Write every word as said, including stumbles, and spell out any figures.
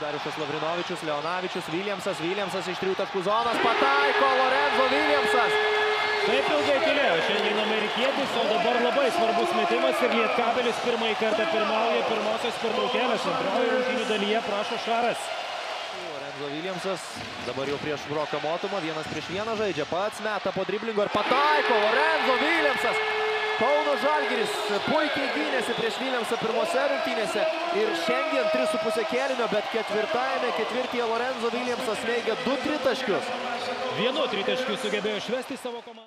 Dariušas Lavrinovičius, Leonavičius, Williamsas, Williamsas iš trijų taškų zonos, pataiko Lorenzo Williamsas. Taip ilgai tylėjo šiandien amerikietis, o dabar labai svarbus metimas ir Lietkabelis pirmąjį kartą pirmauja pirmosios pertraukėlės. Antroji rungtynių dalyje prašo Šaras. Lorenzo Williamsas dabar jau prieš Broką Motumą, vienas prieš vieną žaidžia, pats meta po driblingo ir pataiko Lorenzo Williamsas. Kauno Žalgiris puikiai gynėsi prieš Williamsą pirmose rungtynėse ir šiandien tris su pusė kėlinio, bet ketvirtajame ketvirtyje Lorenzo Williamsas smeigia du tritaškius. Vienu tritaškiu sugebėjo išvesti savo komandą.